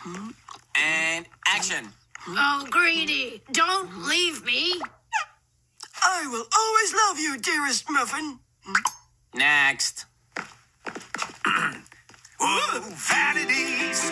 And action. Oh, Greedy, don't leave me. I will always love you, dearest Muffin. Next. Whoa, vanity,